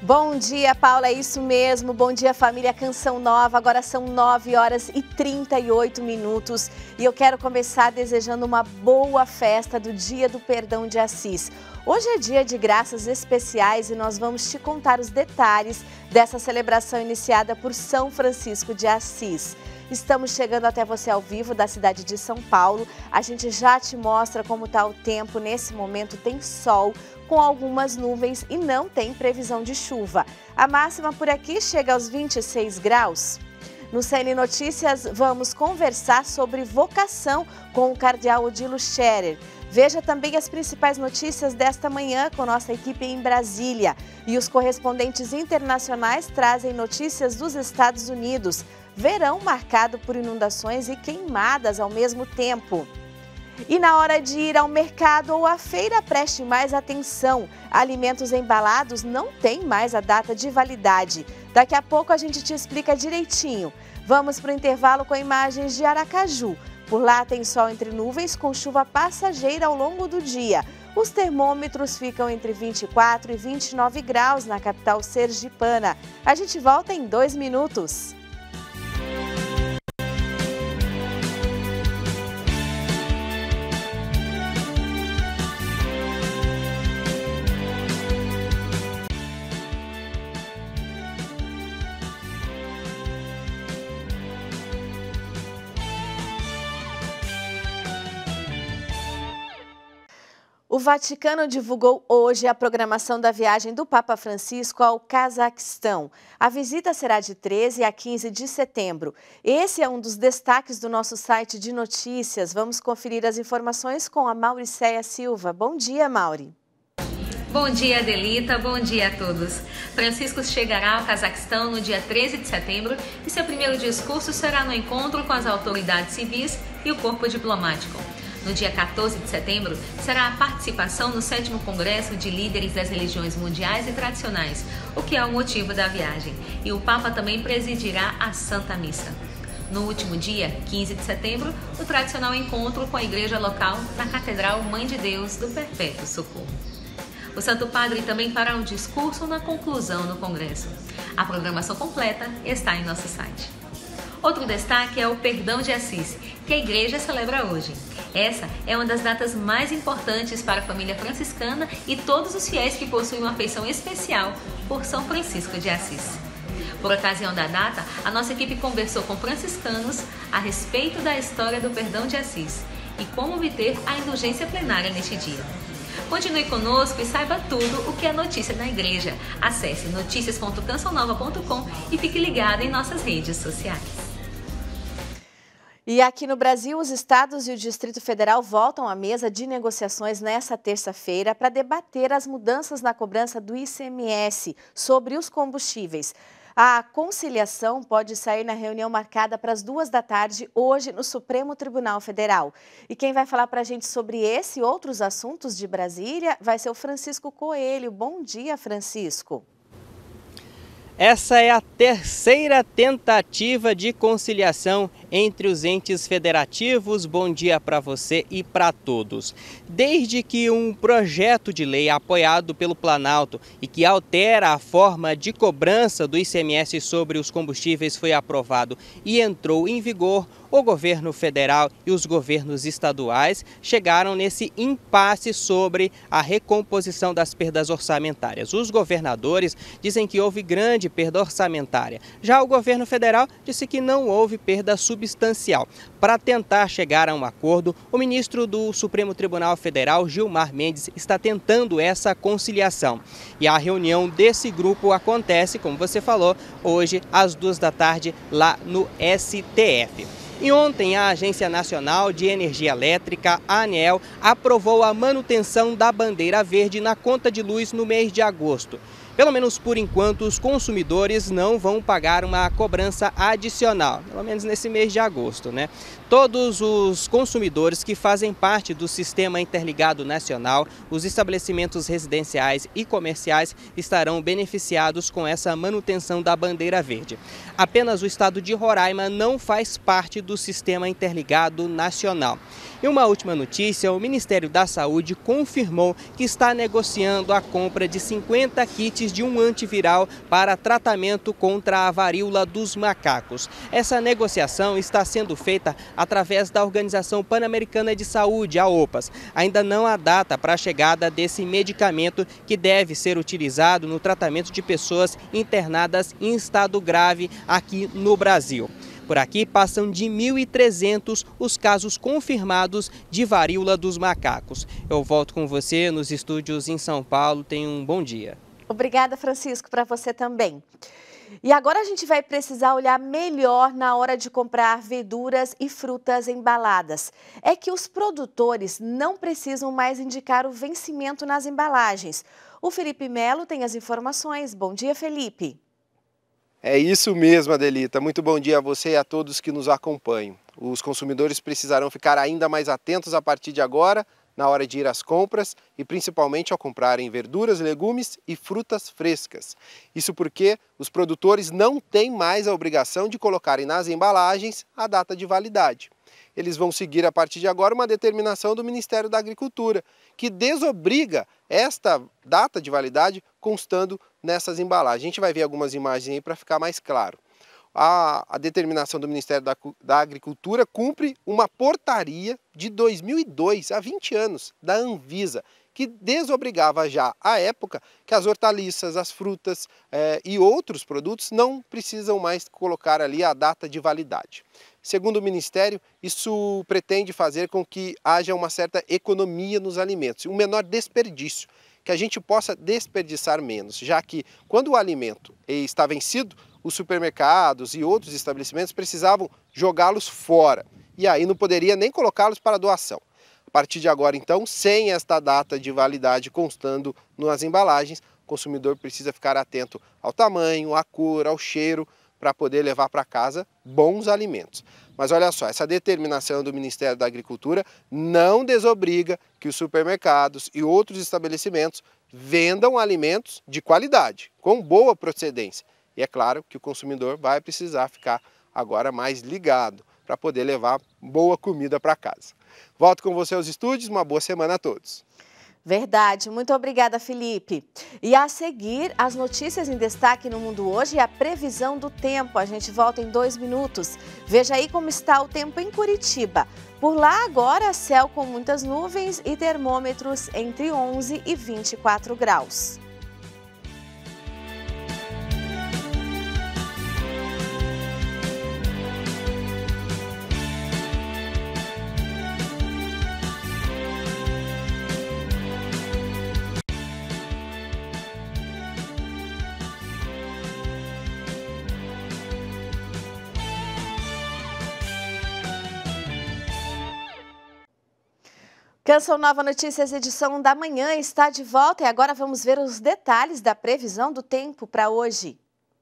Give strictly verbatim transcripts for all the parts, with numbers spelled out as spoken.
Bom dia, Paula, é isso mesmo. Bom dia, família Canção Nova. Agora são nove horas e trinta e oito minutos e eu quero começar desejando uma boa festa do Dia do Perdão de Assis. Hoje é dia de graças especiais e nós vamos te contar os detalhes dessa celebração iniciada por São Francisco de Assis. Estamos chegando até você ao vivo da cidade de São Paulo. A gente já te mostra como está o tempo. Nesse momento tem sol com algumas nuvens e não tem previsão de chuva. A máxima por aqui chega aos vinte e seis graus. No C N Notícias vamos conversar sobre vocação com o cardeal Odilo Scherer. Veja também as principais notícias desta manhã com nossa equipe em Brasília. E os correspondentes internacionais trazem notícias dos Estados Unidos. Verão marcado por inundações e queimadas ao mesmo tempo. E na hora de ir ao mercado ou à feira, preste mais atenção. Alimentos embalados não têm mais a data de validade. Daqui a pouco a gente te explica direitinho. Vamos para o intervalo com imagens de Aracaju. Por lá tem sol entre nuvens com chuva passageira ao longo do dia. Os termômetros ficam entre vinte e quatro e vinte e nove graus na capital sergipana. A gente volta em dois minutos. O Vaticano divulgou hoje a programação da viagem do Papa Francisco ao Cazaquistão. A visita será de treze a quinze de setembro. Esse é um dos destaques do nosso site de notícias. Vamos conferir as informações com a Mauricéia Silva. Bom dia, Mauri. Bom dia, Adelita. Bom dia a todos. Francisco chegará ao Cazaquistão no dia treze de setembro e seu primeiro discurso será no encontro com as autoridades civis e o corpo diplomático. No dia quatorze de setembro, será a participação no sétimo Congresso de Líderes das Religiões Mundiais e Tradicionais, o que é o motivo da viagem. E o Papa também presidirá a Santa Missa. No último dia, quinze de setembro, o tradicional encontro com a igreja local na Catedral Mãe de Deus do Perpétuo Socorro. O Santo Padre também fará um discurso na conclusão do Congresso. A programação completa está em nosso site. Outro destaque é o Perdão de Assis, que a igreja celebra hoje. Essa é uma das datas mais importantes para a família franciscana e todos os fiéis que possuem uma afeição especial por São Francisco de Assis. Por ocasião da data, a nossa equipe conversou com franciscanos a respeito da história do Perdão de Assis e como obter a indulgência plenária neste dia. Continue conosco e saiba tudo o que é notícia na igreja. Acesse noticias ponto canção nova ponto com e fique ligado em nossas redes sociais. E aqui no Brasil, os estados e o Distrito Federal voltam à mesa de negociações nesta terça-feira para debater as mudanças na cobrança do I C M S sobre os combustíveis. A conciliação pode sair na reunião marcada para as duas da tarde hoje no Supremo Tribunal Federal. E quem vai falar para a gente sobre esse e outros assuntos de Brasília vai ser o Francisco Coelho. Bom dia, Francisco. Essa é a terceira tentativa de conciliação entre os entes federativos. Bom dia para você e para todos. Desde que um projeto de lei apoiado pelo Planalto e que altera a forma de cobrança do I C M S sobre os combustíveis foi aprovado e entrou em vigor, o governo federal e os governos estaduais chegaram nesse impasse sobre a recomposição das perdas orçamentárias. Os governadores dizem que houve grande perda orçamentária. Já o governo federal disse que não houve perda substancial. Para tentar chegar a um acordo, o ministro do Supremo Tribunal Federal, Gilmar Mendes, está tentando essa conciliação. E a reunião desse grupo acontece, como você falou, hoje às duas da tarde lá no S T F. E ontem a Agência Nacional de Energia Elétrica, a ANEEL, aprovou a manutenção da bandeira verde na conta de luz no mês de agosto. Pelo menos por enquanto, os consumidores não vão pagar uma cobrança adicional, pelo menos nesse mês de agosto, né? Todos os consumidores que fazem parte do Sistema Interligado Nacional, os estabelecimentos residenciais e comerciais estarão beneficiados com essa manutenção da bandeira verde. Apenas o estado de Roraima não faz parte do Sistema Interligado Nacional. E uma última notícia, o Ministério da Saúde confirmou que está negociando a compra de cinquenta kits testes de um antiviral para tratamento contra a varíola dos macacos. Essa negociação está sendo feita através da Organização Pan-Americana de Saúde, a OPAS. Ainda não há data para a chegada desse medicamento que deve ser utilizado no tratamento de pessoas internadas em estado grave aqui no Brasil. Por aqui passam de mil e trezentos os casos confirmados de varíola dos macacos. Eu volto com você nos estúdios em São Paulo. Tenha um bom dia. Obrigada, Francisco, para você também. E agora a gente vai precisar olhar melhor na hora de comprar verduras e frutas embaladas. É que os produtores não precisam mais indicar o vencimento nas embalagens. O Felipe Melo tem as informações. Bom dia, Felipe. É isso mesmo, Adelita. Muito bom dia a você e a todos que nos acompanham. Os consumidores precisarão ficar ainda mais atentos a partir de agora, na hora de ir às compras e principalmente ao comprarem verduras, legumes e frutas frescas. Isso porque os produtores não têm mais a obrigação de colocarem nas embalagens a data de validade. Eles vão seguir a partir de agora uma determinação do Ministério da Agricultura, que desobriga esta data de validade constando nessas embalagens. A gente vai ver algumas imagens aí para ficar mais claro. A, a determinação do Ministério da, da Agricultura cumpre uma portaria de dois mil e dois, há vinte anos, da Anvisa, que desobrigava já à época que as hortaliças, as frutas eh, e outros produtos não precisam mais colocar ali a data de validade. Segundo o Ministério, isso pretende fazer com que haja uma certa economia nos alimentos, um menor desperdício, que a gente possa desperdiçar menos, já que quando o alimento está vencido, os supermercados e outros estabelecimentos precisavam jogá-los fora e aí não poderia nem colocá-los para doação. A partir de agora, então, sem esta data de validade constando nas embalagens, o consumidor precisa ficar atento ao tamanho, à cor, ao cheiro, para poder levar para casa bons alimentos. Mas olha só, essa determinação do Ministério da Agricultura não desobriga que os supermercados e outros estabelecimentos vendam alimentos de qualidade, com boa procedência. E é claro que o consumidor vai precisar ficar agora mais ligado para poder levar boa comida para casa. Volto com você aos estúdios, uma boa semana a todos. Verdade, muito obrigada, Felipe. E a seguir, as notícias em destaque no Mundo Hoje e a previsão do tempo. A gente volta em dois minutos. Veja aí como está o tempo em Curitiba. Por lá agora, céu com muitas nuvens e termômetros entre onze e vinte e quatro graus. Canção Nova Notícias, edição da manhã, está de volta e agora vamos ver os detalhes da previsão do tempo para hoje.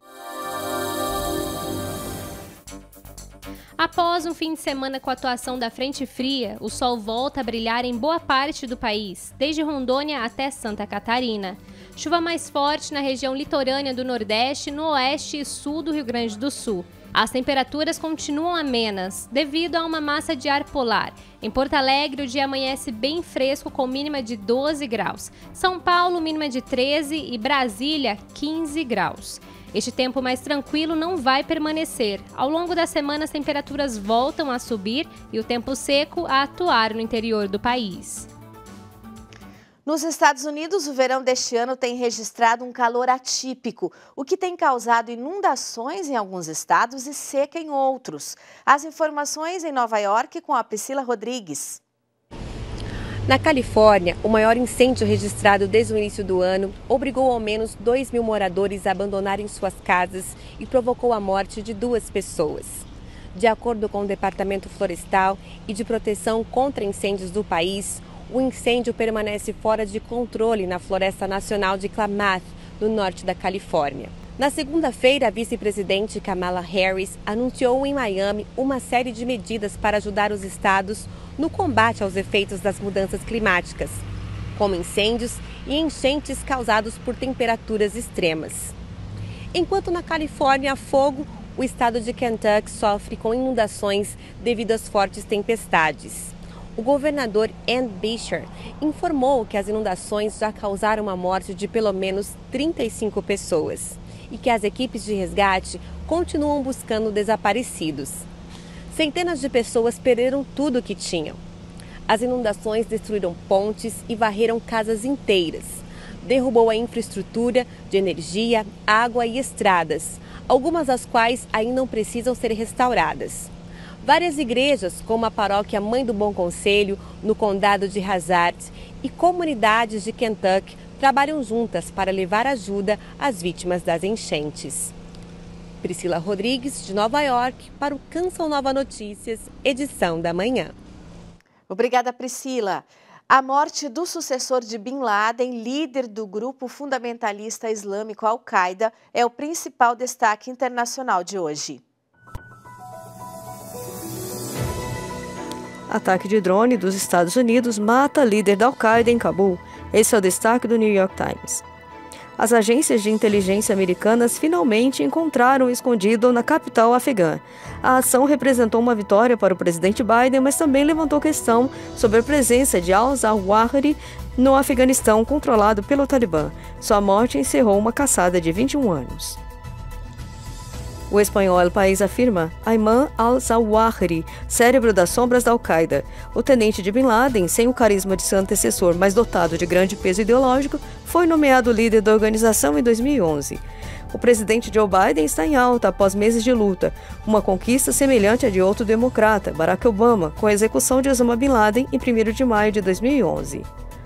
Após um fim de semana com a atuação da frente fria, o sol volta a brilhar em boa parte do país, desde Rondônia até Santa Catarina. Chuva mais forte na região litorânea do Nordeste, no Oeste e Sul do Rio Grande do Sul. As temperaturas continuam amenas, devido a uma massa de ar polar. Em Porto Alegre, o dia amanhece bem fresco, com mínima de doze graus. São Paulo, mínima de treze e Brasília, quinze graus. Este tempo mais tranquilo não vai permanecer. Ao longo da semana, as temperaturas voltam a subir e o tempo seco a atuar no interior do país. Nos Estados Unidos, o verão deste ano tem registrado um calor atípico, o que tem causado inundações em alguns estados e seca em outros. As informações em Nova York com a Priscila Rodrigues. Na Califórnia, o maior incêndio registrado desde o início do ano obrigou ao menos dois mil moradores a abandonarem suas casas e provocou a morte de duas pessoas. De acordo com o Departamento Florestal e de Proteção contra Incêndios do país, o incêndio permanece fora de controle na Floresta Nacional de Klamath, no norte da Califórnia. Na segunda-feira, a vice-presidente Kamala Harris anunciou em Miami uma série de medidas para ajudar os estados no combate aos efeitos das mudanças climáticas, como incêndios e enchentes causados por temperaturas extremas. Enquanto na Califórnia há fogo, o estado de Kentucky sofre com inundações devido às fortes tempestades. O governador Ann Beshear informou que as inundações já causaram a morte de pelo menos trinta e cinco pessoas e que as equipes de resgate continuam buscando desaparecidos. Centenas de pessoas perderam tudo o que tinham. As inundações destruíram pontes e varreram casas inteiras. Derrubou a infraestrutura de energia, água e estradas, algumas das quais ainda precisam ser restauradas. Várias igrejas, como a paróquia Mãe do Bom Conselho, no condado de Hazard, e comunidades de Kentucky trabalham juntas para levar ajuda às vítimas das enchentes. Priscila Rodrigues, de Nova York, para o Canção Nova Notícias, edição da manhã. Obrigada, Priscila. A morte do sucessor de Bin Laden, líder do grupo fundamentalista islâmico Al-Qaeda, é o principal destaque internacional de hoje. Ataque de drone dos Estados Unidos mata líder da Al-Qaeda em Cabul. Esse é o destaque do New York Times. As agências de inteligência americanas finalmente encontraram o escondido na capital afegã. A ação representou uma vitória para o presidente Biden, mas também levantou questão sobre a presença de al-Zawahiri no Afeganistão, controlado pelo Talibã. Sua morte encerrou uma caçada de vinte e um anos. O espanhol El País afirma Ayman al-Zawahiri, cérebro das sombras da Al-Qaeda. O tenente de Bin Laden, sem o carisma de seu antecessor, mas dotado de grande peso ideológico, foi nomeado líder da organização em dois mil e onze. O presidente Joe Biden está em alta após meses de luta, uma conquista semelhante à de outro democrata, Barack Obama, com a execução de Osama Bin Laden em primeiro de maio de dois mil e onze.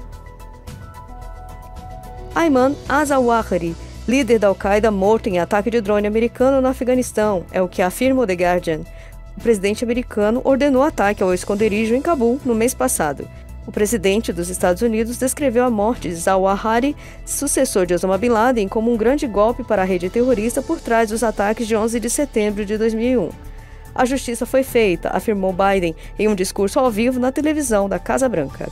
Ayman al-Zawahiri, líder da Al-Qaeda, morto em ataque de drone americano no Afeganistão, é o que afirma o The Guardian. O presidente americano ordenou ataque ao esconderijo em Cabul no mês passado. O presidente dos Estados Unidos descreveu a morte de Zawahiri, sucessor de Osama Bin Laden, como um grande golpe para a rede terrorista por trás dos ataques de onze de setembro de dois mil e um. A justiça foi feita, afirmou Biden em um discurso ao vivo na televisão da Casa Branca.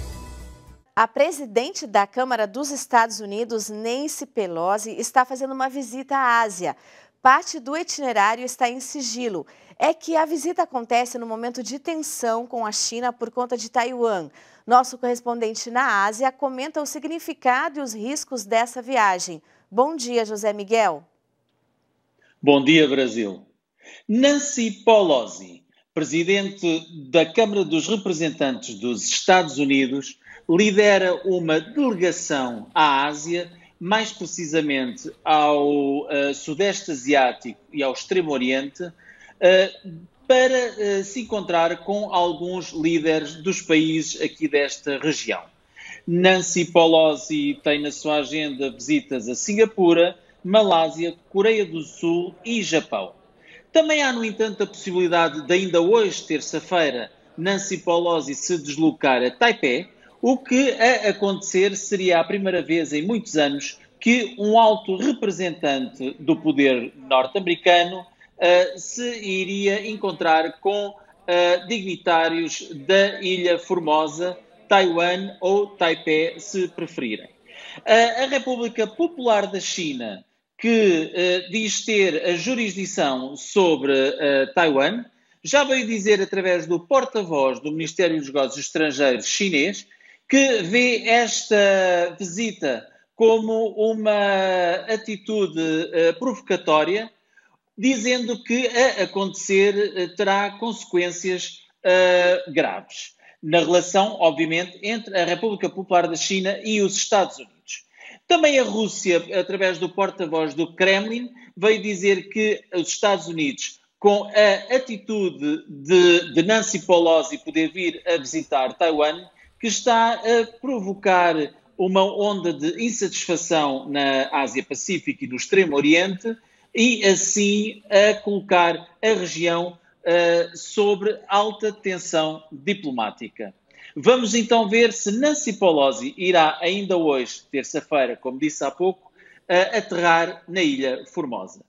A presidente da Câmara dos Estados Unidos, Nancy Pelosi, está fazendo uma visita à Ásia. Parte do itinerário está em sigilo. É que a visita acontece no momento de tensão com a China por conta de Taiwan. Nosso correspondente na Ásia comenta o significado e os riscos dessa viagem. Bom dia, José Miguel. Bom dia, Brasil. Nancy Pelosi, presidente da Câmara dos Representantes dos Estados Unidos, lidera uma delegação à Ásia, mais precisamente ao uh, Sudeste Asiático e ao Extremo Oriente, uh, para uh, se encontrar com alguns líderes dos países aqui desta região. Nancy Pelosi tem na sua agenda visitas a Singapura, Malásia, Coreia do Sul e Japão. Também há, no entanto, a possibilidade de ainda hoje, terça-feira, Nancy Pelosi se deslocar a Taipei, o que a acontecer seria a primeira vez em muitos anos que um alto representante do poder norte-americano uh, se iria encontrar com uh, dignitários da Ilha Formosa, Taiwan ou Taipei, se preferirem. Uh, a República Popular da China, que uh, diz ter a jurisdição sobre uh, Taiwan, já veio dizer através do porta-voz do Ministério dos Negócios Estrangeiros chinês que vê esta visita como uma atitude uh, provocatória, dizendo que a acontecer uh, terá consequências uh, graves na relação, obviamente, entre a República Popular da China e os Estados Unidos. Também a Rússia, através do porta-voz do Kremlin, veio dizer que os Estados Unidos, com a atitude de, de Nancy Pelosi poder vir a visitar Taiwan, que está a provocar uma onda de insatisfação na Ásia-Pacífico e no Extremo Oriente e, assim, a colocar a região uh, sobre alta tensão diplomática. Vamos então ver se Nancy Pelosi irá ainda hoje, terça-feira, como disse há pouco, uh, aterrar na Ilha Formosa.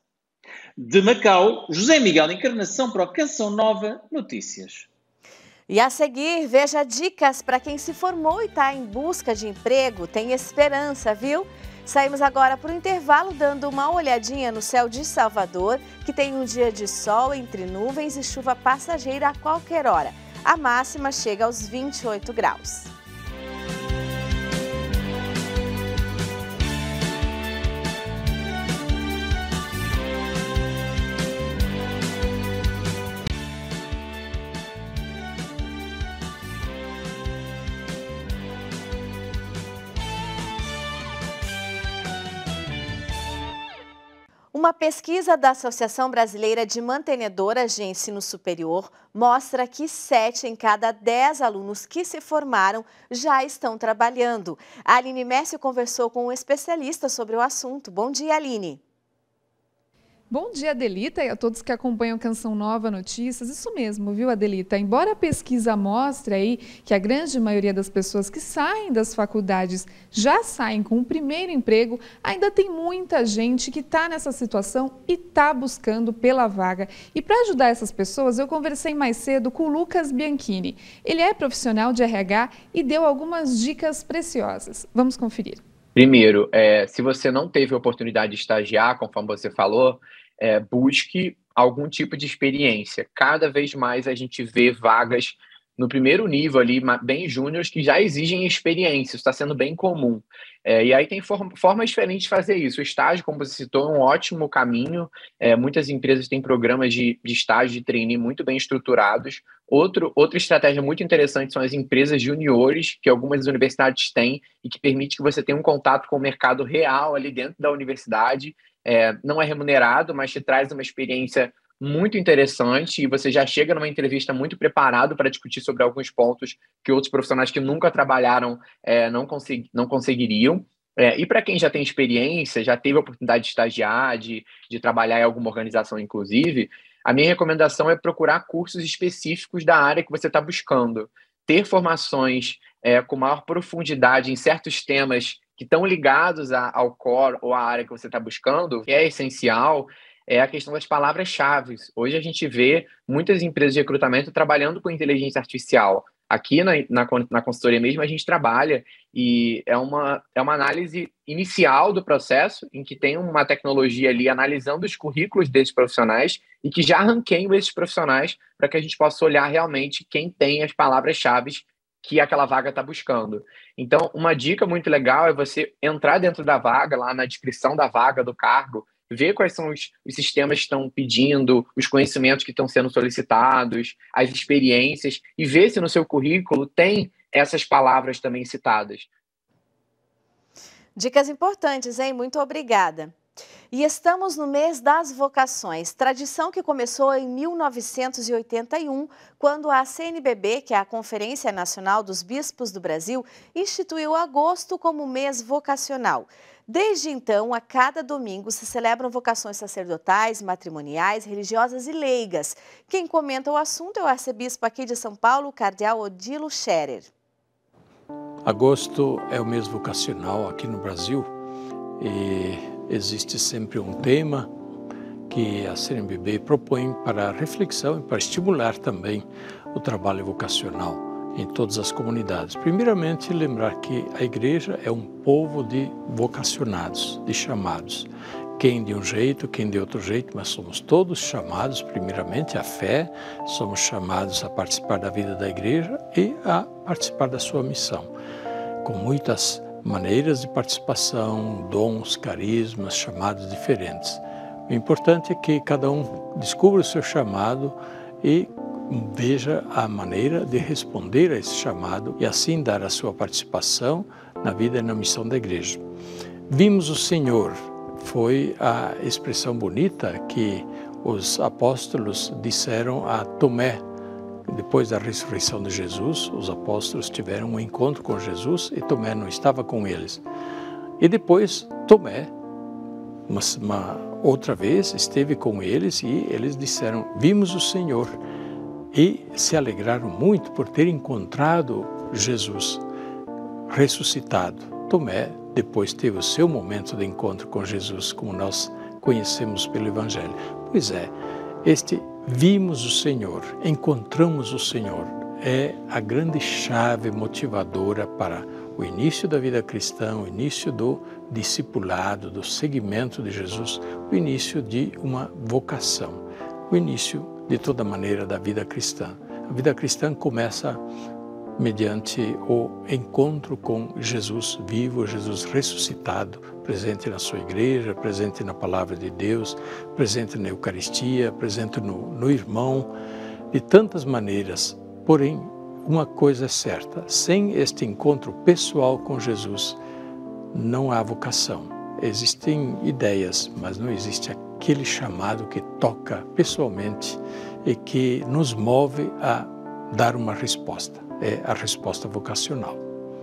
De Macau, José Miguel Encarnação para o Canção Nova Notícias. E a seguir, veja dicas para quem se formou e está em busca de emprego. Tem esperança, viu? Saímos agora para o intervalo dando uma olhadinha no céu de Salvador, que tem um dia de sol entre nuvens e chuva passageira a qualquer hora. A máxima chega aos vinte e oito graus. Uma pesquisa da Associação Brasileira de Mantenedoras de Ensino Superior mostra que sete em cada dez alunos que se formaram já estão trabalhando. A Aline Messi conversou com um especialista sobre o assunto. Bom dia, Aline. Bom dia, Adelita, e a todos que acompanham Canção Nova Notícias. Isso mesmo, viu, Adelita? Embora a pesquisa mostre aí que a grande maioria das pessoas que saem das faculdades já saem com o primeiro emprego, ainda tem muita gente que está nessa situação e está buscando pela vaga. E para ajudar essas pessoas, eu conversei mais cedo com o Lucas Bianchini. Ele é profissional de R H e deu algumas dicas preciosas. Vamos conferir. Primeiro, é, se você não teve a oportunidade de estagiar, conforme você falou, é, busque algum tipo de experiência. Cada vez mais a gente vê vagas no primeiro nível ali, bem júniores, que já exigem experiência. Isso está sendo bem comum. É, e aí tem form formas diferentes de fazer isso. O estágio, como você citou, é um ótimo caminho. É, muitas empresas têm programas de, de estágio, de trainee muito bem estruturados. Outro, outra estratégia muito interessante são as empresas juniores, que algumas universidades têm e que permite que você tenha um contato com o mercado real ali dentro da universidade. É, não é remunerado, mas te traz uma experiência muito interessante e você já chega numa entrevista muito preparado para discutir sobre alguns pontos que outros profissionais que nunca trabalharam é, não, consegui, não conseguiriam. É, e para quem já tem experiência, já teve a oportunidade de estagiar, de, de trabalhar em alguma organização, inclusive, a minha recomendação é procurar cursos específicos da área que você está buscando. Ter formações é, com maior profundidade em certos temas que estão ligados a, ao core ou à área que você está buscando, que é essencial, é a questão das palavras-chave. Hoje a gente vê muitas empresas de recrutamento trabalhando com inteligência artificial. Aqui na, na, na consultoria mesmo a gente trabalha e é uma, é uma análise inicial do processo em que tem uma tecnologia ali analisando os currículos desses profissionais e que já ranqueiam esses profissionais para que a gente possa olhar realmente quem tem as palavras-chave que aquela vaga está buscando. Então, uma dica muito legal é você entrar dentro da vaga, lá na descrição da vaga, do cargo, ver quais são os, os sistemas que estão pedindo, os conhecimentos que estão sendo solicitados, as experiências, e ver se no seu currículo tem essas palavras também citadas. Dicas importantes, hein? Muito obrigada. E estamos no mês das vocações, tradição que começou em mil novecentos e oitenta e um, quando a C N B B, que é a Conferência Nacional dos Bispos do Brasil, instituiu agosto como mês vocacional. Desde então, a cada domingo se celebram vocações sacerdotais, matrimoniais, religiosas e leigas. Quem comenta o assunto é o arcebispo aqui de São Paulo, o cardeal Odilo Scherer. Agosto é o mês vocacional aqui no Brasil e existe sempre um tema que a C N B B propõe para reflexão e para estimular também o trabalho vocacional em todas as comunidades. Primeiramente, lembrar que a igreja é um povo de vocacionados, de chamados. Quem de um jeito, quem de outro jeito, mas somos todos chamados, primeiramente, à fé, somos chamados a participar da vida da igreja e a participar da sua missão, com muitas maneiras de participação, dons, carismas, chamados diferentes. O importante é que cada um descubra o seu chamado e veja a maneira de responder a esse chamado e assim dar a sua participação na vida e na missão da igreja. Vimos o Senhor, foi a expressão bonita que os apóstolos disseram a Tomé. Depois da ressurreição de Jesus, os apóstolos tiveram um encontro com Jesus e Tomé não estava com eles. E depois Tomé, uma, uma outra vez, esteve com eles e eles disseram, vimos o Senhor. E se alegraram muito por ter encontrado Jesus ressuscitado. Tomé depois teve o seu momento de encontro com Jesus, como nós conhecemos pelo Evangelho. Pois é, este vimos o Senhor, encontramos o Senhor, é a grande chave motivadora para o início da vida cristã, o início do discipulado, do seguimento de Jesus, o início de uma vocação, o início de toda maneira da vida cristã. A vida cristã começa mediante o encontro com Jesus vivo, Jesus ressuscitado, presente na sua igreja, presente na palavra de Deus, presente na Eucaristia, presente no, no irmão, de tantas maneiras. Porém, uma coisa é certa, sem este encontro pessoal com Jesus, não há vocação. Existem ideias, mas não existe aquele chamado que toca pessoalmente e que nos move a dar uma resposta. É a resposta vocacional.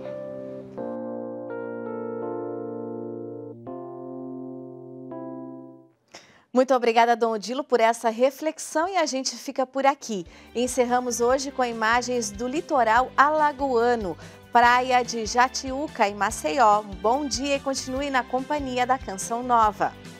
Muito obrigada, Dom Odilo, por essa reflexão e a gente fica por aqui. Encerramos hoje com imagens do litoral alagoano, praia de Jatiuca, em Maceió. Um bom dia e continue na companhia da Canção Nova.